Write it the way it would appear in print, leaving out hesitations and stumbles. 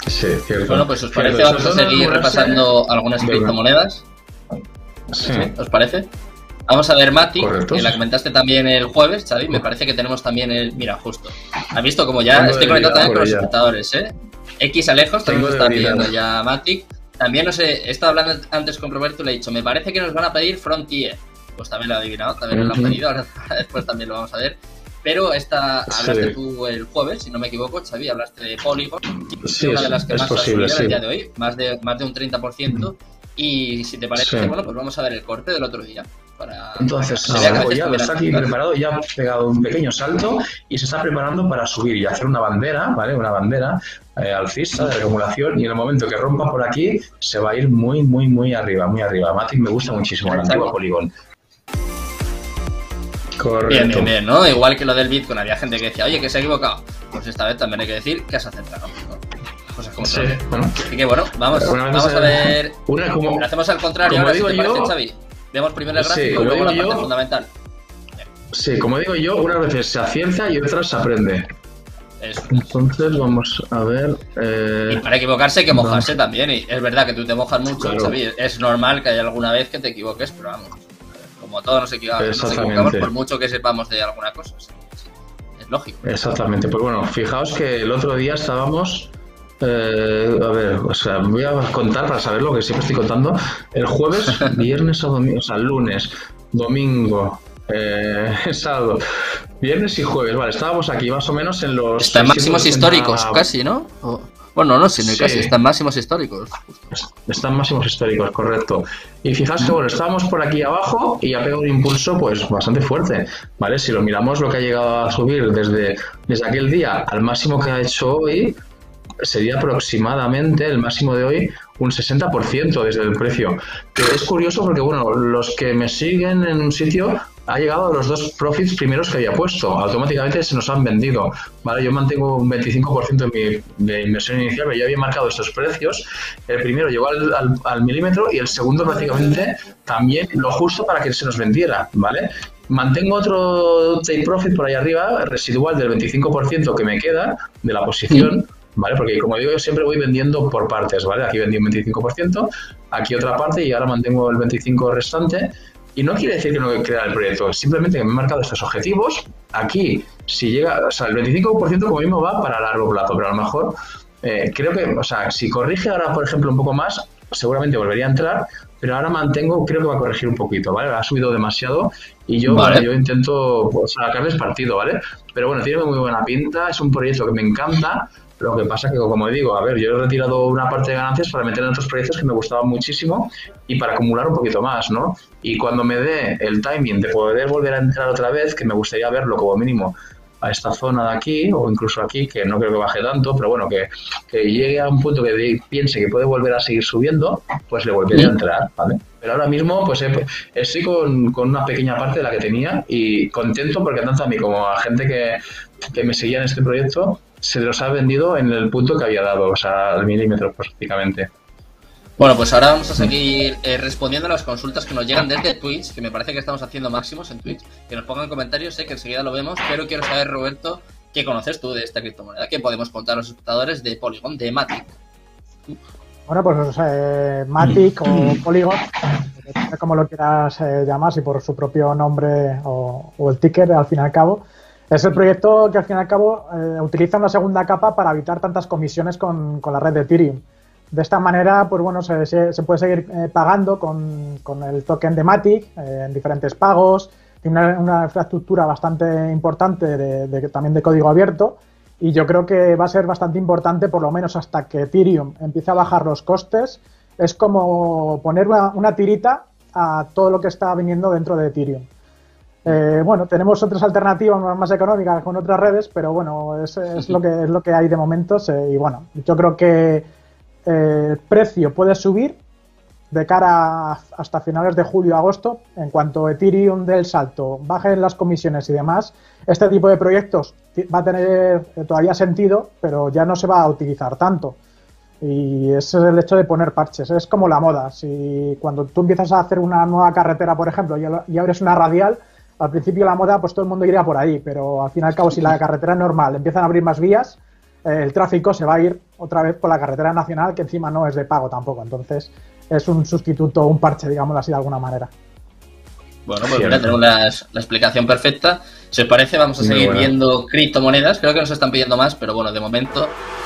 Sí, cierto. Bueno, pues os Cierto, parece, vamos a sobre todo seguir enamorarse repasando algunas de- criptomonedas. Sí, ¿Sí? ¿Os parece? Vamos a ver Matic, correcto. que la comentaste también el jueves, Xavi. Me parece que tenemos también el... Mira, justo. ¿Has visto como ya Tengo estoy conectado debilidad también por con los ella. espectadores, eh? X Alejos también Tengo nos está debilidad. pidiendo ya Matic. También, no sé, he estado hablando antes con Roberto y le he dicho, me parece que nos van a pedir Frontier. Pues también lo he adivinado, también nos lo han pedido, ahora después también lo vamos a ver. Pero hablaste tú el jueves, si no me equivoco, Xavi, hablaste de Polygon, Sí, una de las que es más ha posible, subido en sí. el día de hoy, más de un 30%. Y si te parece, Sí. bueno, pues vamos a ver el corte del otro día. Entonces, se vea que a veces ya lo también está aquí activas. preparado, ya ha pegado un pequeño salto y se está preparando para subir y hacer una bandera, ¿vale? Una bandera alcista de acumulación, y en el momento que rompa por aquí se va a ir muy, muy, muy arriba, muy arriba. Matic me gusta muchísimo, el antiguo Polygon. Correcto. Bien, bien, bien, ¿no? Igual que lo del Bitcoin, había gente que decía, oye, que se ha equivocado. Pues esta vez también hay que decir que has acertado, ¿no? Cosas como Sí, son. bueno. Así que bueno, vamos a ver. Lo hacemos al contrario, como ahora si digo te parece, yo, Xavi. Vemos primero el sí, gráfico y como luego la digo parte yo, fundamental. Sí, como digo yo, unas veces se acierta y otras se aprende. Eso. Entonces vamos a ver. Y para equivocarse hay que mojarse también. Y es verdad que tú te mojas mucho, Claro. Xavi. Es normal que haya alguna vez que te equivoques, pero vamos. Como todos nos equivocamos Exactamente. por mucho que sepamos de alguna cosa. Es lógico. Exactamente. Pues bueno, fijaos que el otro día estábamos. A ver, o sea, voy a contar para saber lo que siempre estoy contando. El jueves, viernes o domingo, o sea, lunes, domingo, sábado, viernes y jueves. Vale, estábamos aquí más o menos en los. Está en máximos 680 históricos, casi, ¿no? Bueno, no, sino Sí. casi, está en máximos históricos. Están máximos históricos, correcto. Y fijaos que bueno, estábamos por aquí abajo y ha pegado un impulso pues bastante fuerte, ¿vale? Si lo miramos, lo que ha llegado a subir desde aquel día al máximo que ha hecho hoy, sería aproximadamente el máximo de hoy un 60% desde el precio. Que es curioso porque, bueno, los que me siguen en un sitio ha llegado a los dos profits primeros que había puesto. Automáticamente se nos han vendido, ¿vale? Yo mantengo un 25% de inversión inicial, pero yo había marcado estos precios. El primero llegó al milímetro y el segundo prácticamente también lo justo para que se nos vendiera, ¿vale? Mantengo otro take profit por ahí arriba, residual del 25% que me queda de la posición, ¿vale? Porque como digo, yo siempre voy vendiendo por partes, ¿vale? Aquí vendí un 25%, aquí otra parte y ahora mantengo el 25% restante. Y no quiere decir que no crea el proyecto, simplemente que me he marcado estos objetivos. Aquí, si llega, o sea, el 25% como mismo va para largo plazo, pero a lo mejor creo que, o sea, si corrige ahora, por ejemplo, un poco más, seguramente volvería a entrar, pero ahora mantengo, creo que va a corregir un poquito, ¿vale? Ha subido demasiado y yo, Vale. bueno, yo intento pues, sacarles partido, ¿vale? Pero bueno, tiene muy buena pinta, es un proyecto que me encanta. Lo que pasa que, como digo, a ver, yo he retirado una parte de ganancias para meter en otros proyectos que me gustaban muchísimo y para acumular un poquito más, ¿no? Y cuando me dé el timing de poder volver a entrar otra vez, que me gustaría verlo como mínimo a esta zona de aquí o incluso aquí, que no creo que baje tanto, pero bueno, que llegue a un punto que piense que puede volver a seguir subiendo, pues le volveré a entrar, ¿vale? Pero ahora mismo pues estoy con una pequeña parte de la que tenía y contento porque tanto a mí como a gente que me seguía en este proyecto se los ha vendido en el punto que había dado, o sea, al milímetro prácticamente. Bueno, pues ahora vamos a seguir respondiendo a las consultas que nos llegan desde Twitch, que me parece que estamos haciendo máximos en Twitch. Que nos pongan comentarios, sé que enseguida lo vemos, pero quiero saber, Roberto, ¿qué conoces tú de esta criptomoneda? ¿Qué podemos contar a los espectadores de Polygon, de Matic? Bueno, pues Matic o Polygon, depende como lo quieras llamar, si por su propio nombre o el ticker, al fin y al cabo, es el proyecto que al fin y al cabo utiliza una segunda capa para evitar tantas comisiones con la red de Ethereum. De esta manera, pues bueno, se puede seguir pagando con el token de Matic en diferentes pagos. Tiene una infraestructura bastante importante también de código abierto. Y yo creo que va a ser bastante importante, por lo menos hasta que Ethereum empiece a bajar los costes. Es como poner una tirita a todo lo que está viniendo dentro de Ethereum. Bueno, tenemos otras alternativas más económicas con otras redes, pero bueno, es lo que hay de momentos. Y bueno, yo creo que el precio puede subir de cara hasta finales de julio-agosto. En cuanto Ethereum del salto, bajen las comisiones y demás, este tipo de proyectos va a tener todavía sentido, pero ya no se va a utilizar tanto. Y ese es el hecho de poner parches. Es como la moda. Si cuando tú empiezas a hacer una nueva carretera, por ejemplo, y abres una radial, al principio la moda, pues todo el mundo iría por ahí, pero al fin y al cabo, si la carretera es normal empiezan a abrir más vías, el tráfico se va a ir otra vez por la carretera nacional, que encima no es de pago tampoco. Entonces es un sustituto, un parche, digámoslo así de alguna manera. Bueno, pues mira, tenemos la explicación perfecta. Si os parece, vamos a seguir viendo criptomonedas. Creo que nos están pidiendo más, pero bueno, de momento